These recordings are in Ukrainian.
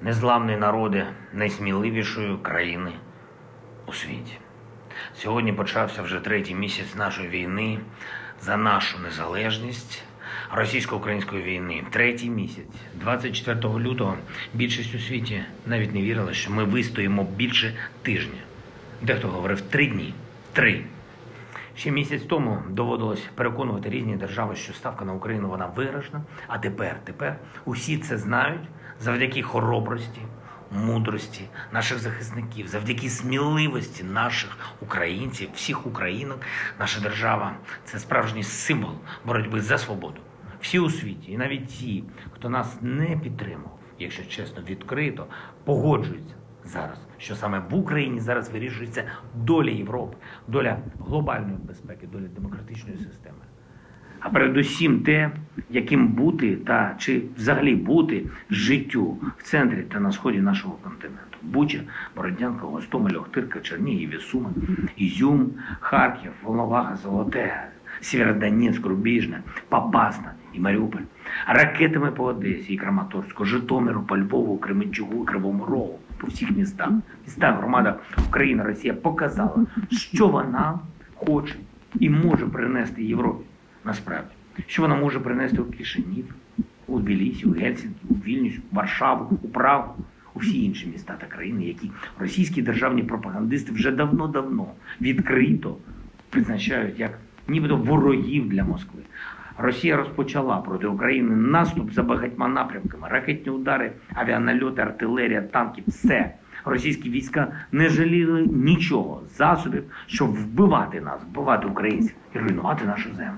незламні народи найсміливішої країни у світі. Сьогодні почався вже третій місяць нашої війни за нашу незалежність, російсько-української війни. Третій місяць. 24 лютого більшість у світі навіть не вірила, що ми вистоїмо більше тижня. Дехто говорив 3 дні. 3. Ще місяць тому доводилось переконувати різні держави, що ставка на Україну вона виграшна, а тепер усі це знають завдяки хоробрості, мудрості наших захисників, завдяки сміливості наших українців, всіх українок. Наша держава – це справжній символ боротьби за свободу. Всі у світі, і навіть ті, хто нас не підтримав, якщо чесно, відкрито, погоджуються зараз, що саме в Україні зараз вирішується доля Європи, доля глобальної безпеки, доля демократичної системи. А передусім те, яким бути та чи взагалі бути життю в центрі та на сході нашого континенту. Буча, Бородянка, Гостомель, Охтирка, Чернігів, Суми, Ізюм, Харків, Волноваха, Золоте, Сєвєродонецьк, Рубіжне, Попасна і Маріуполь. Ракетами по Одесі і Краматорську, Житомиру, по Львову, Кременчугу, Кривому Рогу, по всіх містах, громадах Україна, Росія показала, що вона хоче і може принести Європі насправді. Що вона може принести у Кишинів, у Тбілісі, у Гельсінкі, у Вільнюс, у Варшаву, у Прагу, у всі інші міста та країни, які російські державні пропагандисти вже давно відкрито призначають як нібито ворогів для Москви. Росія розпочала проти України наступ за багатьма напрямками. Ракетні удари, авіанальоти, артилерія, танки – все. Російські війська не жаліли нічого, засобів, щоб вбивати нас, вбивати українців і руйнувати нашу землю.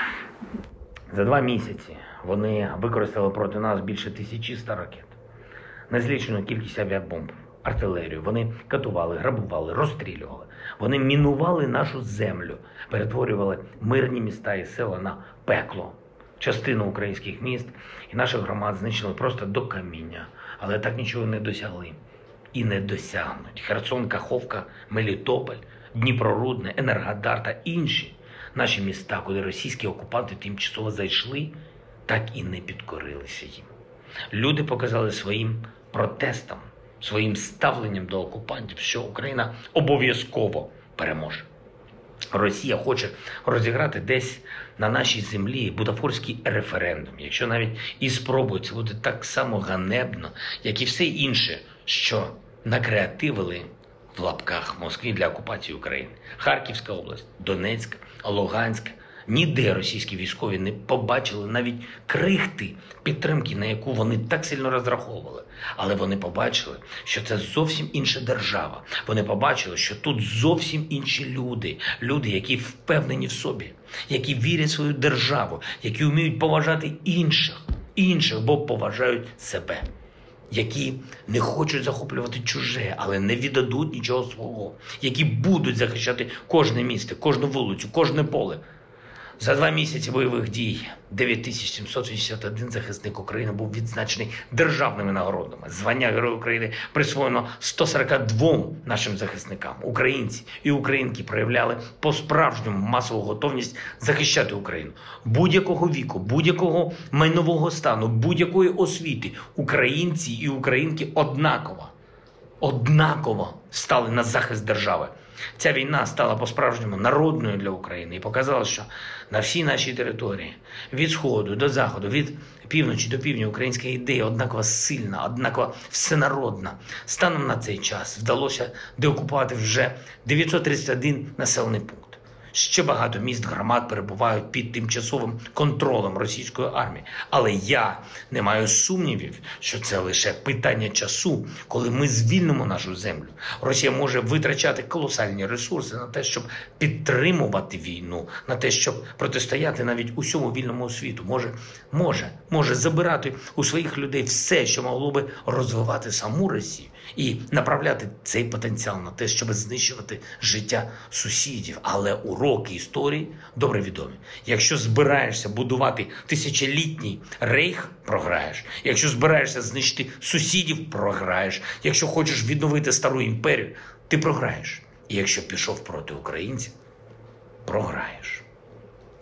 За 2 місяці вони використали проти нас більше 1100 ракет. Незлічену кількість авіабомб, артилерію. Вони катували, грабували, розстрілювали. Вони мінували нашу землю, перетворювали мирні міста і села на пекло. Частину українських міст і наших громад знищили просто до каміння, але так нічого не досягли. І не досягнуть. Херсон, Каховка, Мелітополь, Дніпрорудне, Енергодар та інші наші міста, куди російські окупанти тимчасово зайшли, так і не підкорилися їм. Люди показали своїм протестом, своїм ставленням до окупантів, що Україна обов'язково переможе. Росія хоче розіграти десь на нашій землі бутафорський референдум. Якщо навіть і спробують, це буде так само ганебно, як і все інше, що накреативили в лапках Москві для окупації України. Харківська область, Донецька, Луганська. Ніде російські військові не побачили навіть крихти підтримки, на яку вони так сильно розраховували. Але вони побачили, що це зовсім інша держава. Вони побачили, що тут зовсім інші люди. Люди, які впевнені в собі, які вірять в свою державу, які вміють поважати інших, бо поважають себе. Які не хочуть захоплювати чуже, але не віддадуть нічого свого. Які будуть захищати кожне місто, кожну вулицю, кожне поле. За 2 місяці бойових дій 9781 захисник України був відзначений державними нагородами. Звання Героя України присвоєно 142 нашим захисникам. Українці і українки проявляли по-справжньому масову готовність захищати Україну. Будь-якого віку, будь-якого майнового стану, будь-якої освіти. Українці і українки однаково стали на захист держави. Ця війна стала по-справжньому народною для України і показала, що на всій нашій території, від сходу до заходу, від півночі до півдня, українська ідея однаково сильна, однаково всенародна. Станом на цей час вдалося деокупувати вже 931 населений пункт. Ще багато міст, громад перебувають під тимчасовим контролем російської армії. Але я не маю сумнівів, що це лише питання часу, коли ми звільнимо нашу землю. Росія може витрачати колосальні ресурси на те, щоб підтримувати війну, на те, щоб протистояти навіть усьому вільному світу. Може забирати у своїх людей все, що могло би розвивати саму Росію, і направляти цей потенціал на те, щоб знищувати життя сусідів. Але уроки історії добре відомі. Якщо збираєшся будувати тисячолітній рейх, програєш. Якщо збираєшся знищити сусідів, програєш. Якщо хочеш відновити стару імперію, ти програєш. І якщо пішов проти українців, програєш.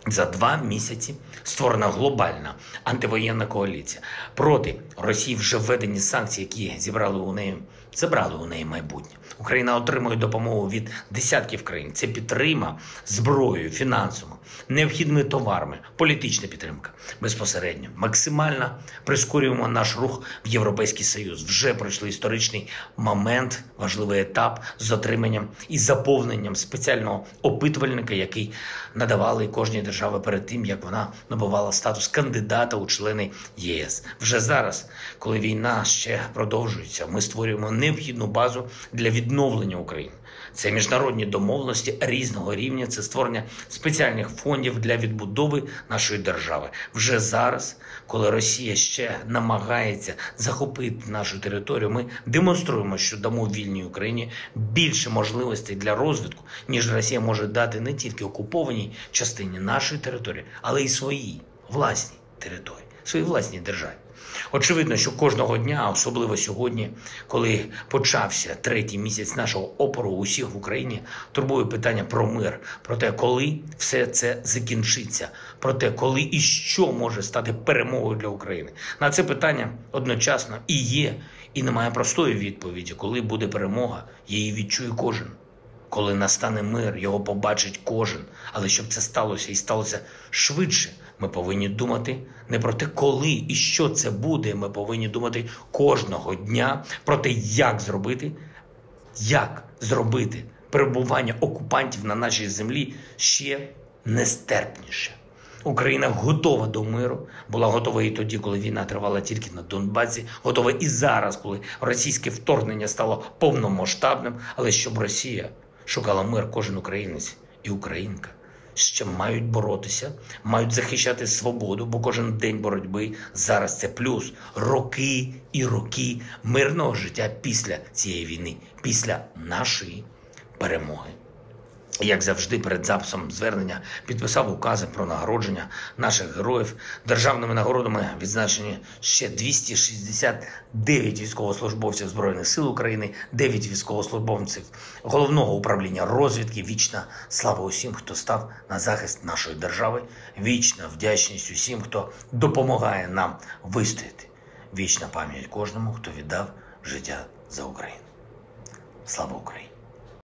За 2 місяці створена глобальна антивоєнна коаліція. Проти Росії вже введені санкції, які забрали у неї майбутнє. Україна отримує допомогу від десятків країн. Це підтримка зброєю, фінансово, необхідними товарами, політична підтримка. Безпосередньо, максимально прискорюємо наш рух в Європейський Союз. Вже пройшли історичний момент, важливий етап з отриманням і заповненням спеціального опитувальника, який надавали кожній державі перед тим, як вона набувала статус кандидата у члени ЄС. Вже зараз, коли війна ще продовжується, ми створюємо необхідну базу для відновлення України. Це міжнародні домовленості різного рівня, це створення спеціальних фондів для відбудови нашої держави. Вже зараз, коли Росія ще намагається захопити нашу територію, ми демонструємо, що дамо вільній Україні більше можливостей для розвитку, ніж Росія може дати не тільки окупованій частині нашої території, але й своїй власній території, своїй власній державі. Очевидно, що кожного дня, особливо сьогодні, коли почався 3-й місяць нашого опору, усіх в Україні турбує питання про мир, про те, коли все це закінчиться, про те, коли і що може стати перемогою для України. На це питання одночасно і є, і немає простої відповіді. Коли буде перемога, її відчує кожен. Коли настане мир, його побачить кожен. Але щоб це сталося і сталося швидше, ми повинні думати не про те, коли і що це буде. Ми повинні думати кожного дня про те, як зробити перебування окупантів на нашій землі ще нестерпніше. Україна готова до миру, була готова і тоді, коли війна тривала тільки на Донбасі, готова і зараз, коли російське вторгнення стало повномасштабним, але щоб Росія шукала мир, кожен українець і українка ще мають боротися, мають захищати свободу, бо кожен день боротьби зараз це плюс. Роки і роки мирного життя після цієї війни, після нашої перемоги. Як завжди, перед записом звернення підписав укази про нагородження наших героїв. Державними нагородами відзначені ще 269 військовослужбовців Збройних сил України, 9 військовослужбовців Головного управління розвідки. Вічна слава усім, хто став на захист нашої держави. Вічна вдячність усім, хто допомагає нам вистояти. Вічна пам'ять кожному, хто віддав життя за Україну. Слава Україні!